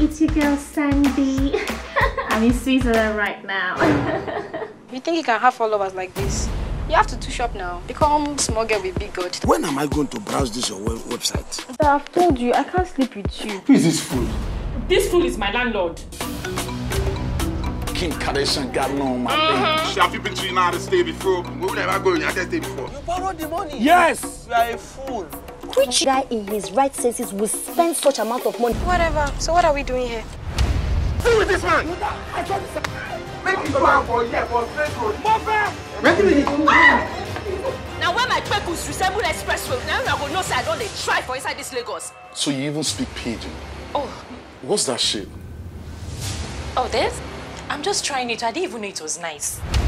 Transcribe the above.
it's your girl Sandy. I'm in Switzerland right now. You think you can have followers like this? You have to touch up now. Become small girl with big God. When am I going to browse this your website? But I've told you, I can't sleep with you. Who is this fool? This fool is my landlord. King Kardashian got no on my thing. Have you been to the United States before? We will never go in the United States before. You borrowed the money. Yes! You are a fool. Which guy in his right senses will spend such amount of money? Whatever. So what are we doing here? Who is this man? Make him go out for a year for straight road. Now when my purpose resemble express road, now I go know say I don't try for inside this Lagos. So you even speak pidgin? Oh. What's that shit? Oh, this? I'm just trying it. I didn't even know it was nice.